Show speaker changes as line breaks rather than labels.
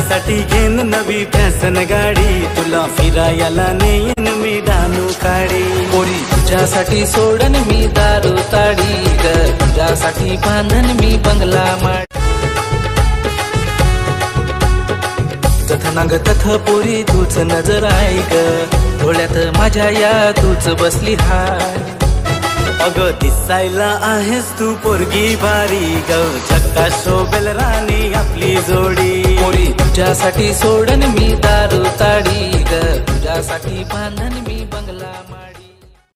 तुझ्यासाठी घेन नवी फॅशन गाडी, तुला फिरायला नेईन मी डानू काढी.
पोरी तुझ्यासाठी सोडन मी दारू ताडी ग, तुझ्यासाठी बांधन मी बंगला माडी. जथना ग तथ पोरी तूच नजर आहे ग, डोळ्यात माझ्या या तूच बसली हाय.
अग दिसायला आहेस तू पोरगी भारी ग, झक्का शोभेल राणी आपली जोडी.
पोरी तुझ्यासाठी सोडन मी दारू ताडी ग, तुझ्यासाठी बांधन मी